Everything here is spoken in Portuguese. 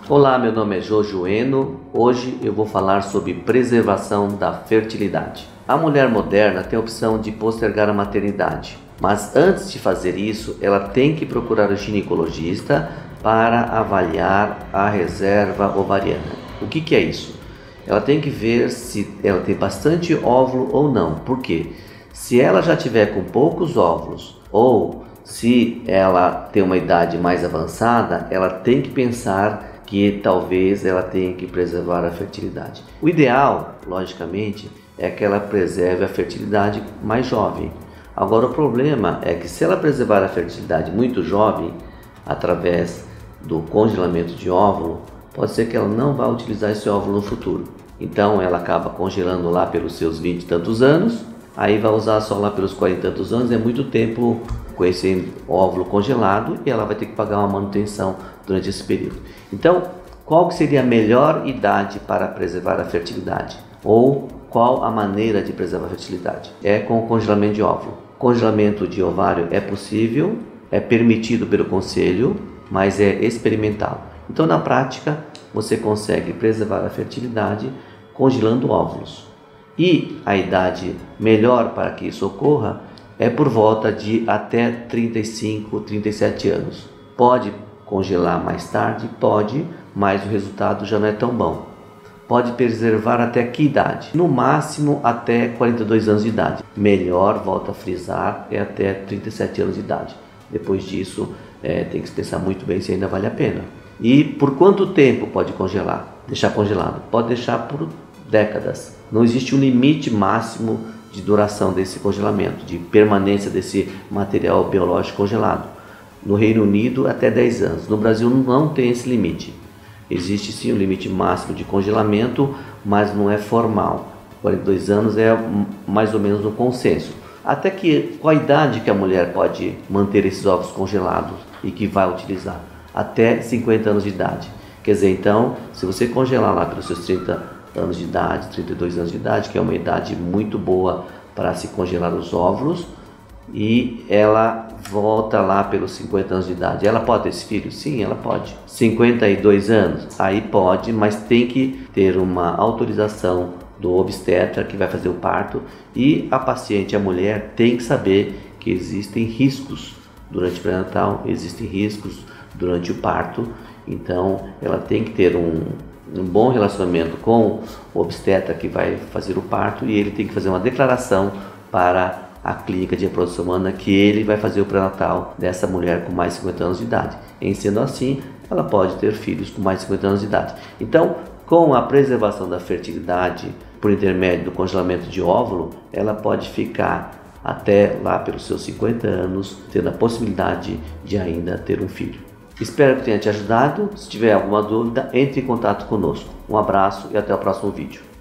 Olá, meu nome é Jojueno. Hoje eu vou falar sobre preservação da fertilidade. A mulher moderna tem a opção de postergar a maternidade, mas antes de fazer isso, ela tem que procurar o ginecologista para avaliar a reserva ovariana. O que é isso? Ela tem que ver se ela tem bastante óvulo ou não. Por quê? Se ela já tiver com poucos óvulos ou se ela tem uma idade mais avançada, ela tem que pensar que talvez ela tenha que preservar a fertilidade. O ideal, logicamente, é que ela preserve a fertilidade mais jovem. Agora, o problema é que se ela preservar a fertilidade muito jovem, através do congelamento de óvulo, pode ser que ela não vá utilizar esse óvulo no futuro. Então, ela acaba congelando lá pelos seus 20 e tantos anos, aí vai usar só lá pelos 40 e tantos anos, é muito tempo com esse óvulo congelado e ela vai ter que pagar uma manutenção durante esse período. Então, qual que seria a melhor idade para preservar a fertilidade? Ou qual a maneira de preservar a fertilidade? É com o congelamento de óvulo. Congelamento de ovário é possível, é permitido pelo conselho, mas é experimental. Então, na prática, você consegue preservar a fertilidade congelando óvulos. E a idade melhor para que isso ocorra é por volta de até 35, 37 anos. Pode congelar mais tarde? Pode, mas o resultado já não é tão bom. Pode preservar até que idade? No máximo até 42 anos de idade. Melhor, volto a frisar, é até 37 anos de idade. Depois disso, tem que pensar muito bem se ainda vale a pena. E por quanto tempo pode congelar? Deixar congelado? Pode deixar por décadas. Não existe um limite máximo de duração desse congelamento, de permanência desse material biológico congelado. No Reino Unido, até 10 anos. No Brasil não tem esse limite. Existe sim um limite máximo de congelamento, mas não é formal. 42 anos é mais ou menos um consenso. Até que, qual a idade que a mulher pode manter esses ovos congelados e que vai utilizar? Até 50 anos de idade. Quer dizer, então, se você congelar lá pelos seus 30 anos de idade, 32 anos de idade, que é uma idade muito boa para se congelar os óvulos, e ela volta lá pelos 50 anos de idade. Ela pode ter esse filho? Sim, ela pode. 52 anos? Aí pode, mas tem que ter uma autorização do obstetra que vai fazer o parto, e a paciente, a mulher, tem que saber que existem riscos durante o pré-natal, existem riscos durante o parto, então ela tem que ter um bom relacionamento com o obstetra que vai fazer o parto, e ele tem que fazer uma declaração para a clínica de reprodução humana que ele vai fazer o pré-natal dessa mulher com mais de 50 anos de idade. Em sendo assim, ela pode ter filhos com mais de 50 anos de idade. Então, com a preservação da fertilidade por intermédio do congelamento de óvulo, ela pode ficar até lá pelos seus 50 anos, tendo a possibilidade de ainda ter um filho. Espero que tenha te ajudado. Se tiver alguma dúvida, entre em contato conosco. Um abraço e até o próximo vídeo.